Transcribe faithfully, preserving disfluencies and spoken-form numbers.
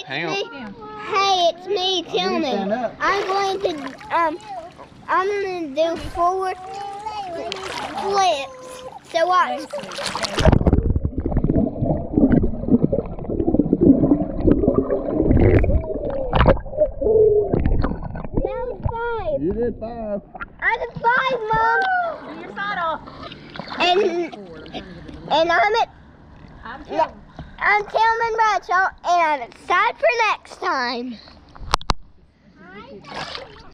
it's Hang me. on. Hey, it's me, Tillman. I'm going to um, I'm going to do forward flips. So watch. That was five. You did five. I did five, Mom. Do your side off. And and I'm at I'm, I'm Tillman Bradshaw, and I'm excited for next time.